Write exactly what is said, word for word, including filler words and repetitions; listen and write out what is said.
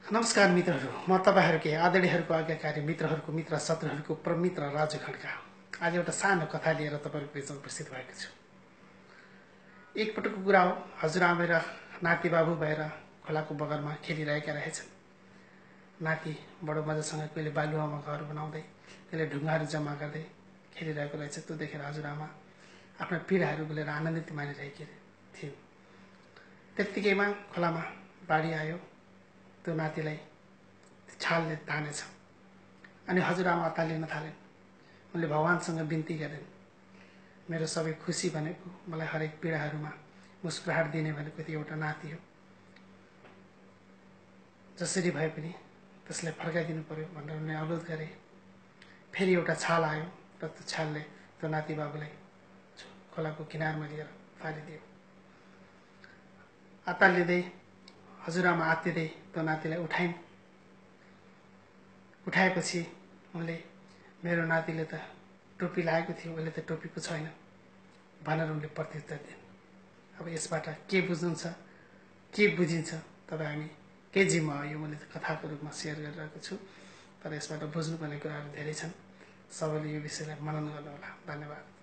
नमस्कार मित्रहरू, म तपाईहरुकै आदरणीयहरुको आज्ञाकारी मित्रहरुको मित्र शत्रुहरुको प्रमित्र राजु खड्का आज एउटा सानो कथा लिएर तपाईहरुको बीचमा उपस्थित भएको छु। एक पटकको कुरा हो, हजुरआमा र नाति बाबु भएर खोलाको बगरमा खेलिरहेका रहेछन्। नाति बडो मजासँग कहिले बालुवामा घर बनाउँदै कहिले ढुङ्गाहरू जम्मा गर्दै खेलिरहेको रहेछ। त्यो देखेर हजुरआमा आफ्ना पीडाहरू भुलेर आनन्दित मानिरहेकी थिइन्। त्यतिकैमा खोलामा बाढी आयो। त्यो नातिलाई छालले तानेछ अनि हजुरआमा अत्तालिन थालिन्। उनले भगवानसँग बिन्ती गरिन्, मेरो सबै खुसी भनेको, मलाई हरेक पीडाहरूमा मुस्कुराहट दिने भनेको त्यो एउटा नाति हो। जसरी भए पनि त्यसलाई फर्काइदिनु पर्यो भनेर उनले अनुरोध गरे। फेरि एउटा छाल आयो र त्यो छालले त्यो नाति बाबुलाई खोलाको किनारमा लिएर फालिदियो। अत्तालिँदै हजुरआमा आत्तिँदै त्यो नातिलाई उठाइन्। उठाएपछि उनले मेरो नातिले त टोपी लगाएको थियो, उसले त टोपी पो छैन भनेर उनले प्रत्युत्तर दिइन्। अब यसबाट के बुझ्नुहुन्छ, के बुझिन्छ तपाईँ हामी के जिम्मा हो, यो मैले कथाको रूपमा सेयर गरिरहेको छु। तर यसबाट बुझ्नुपर्ने कुराहरू धेरै छन्। सबैले यो विषयलाई मनन गर्नुहोला। धन्यवाद।